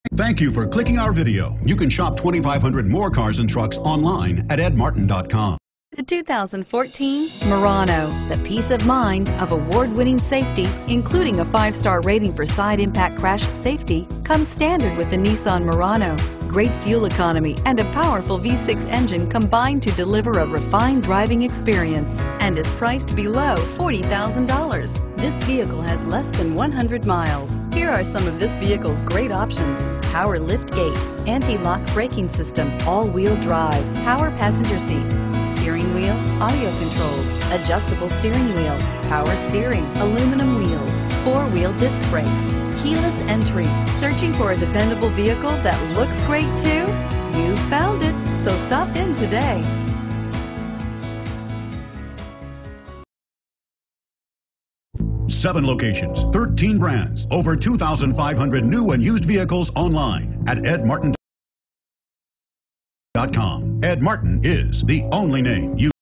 Thank you for clicking our video. You can shop 2,500 more cars and trucks online at edmartin.com. The 2014 Murano. The peace of mind of award-winning safety, including a 5-star rating for side impact crash safety, comes standard with the Nissan Murano. Great fuel economy and a powerful V6 engine combine to deliver a refined driving experience and is priced below $40,000. This vehicle has less than 100 miles. Here are some of this vehicle's great options: power lift gate, anti-lock braking system, all-wheel drive, power passenger seat, steering wheel audio controls, adjustable steering wheel, power steering, aluminum wheels, 4-wheel disc brakes, keyless entry. Searching for a dependable vehicle that looks great too? You found it, so stop in today. Seven locations, 13 brands, over 2,500 new and used vehicles online at edmartin.com. Ed Martin is the only name you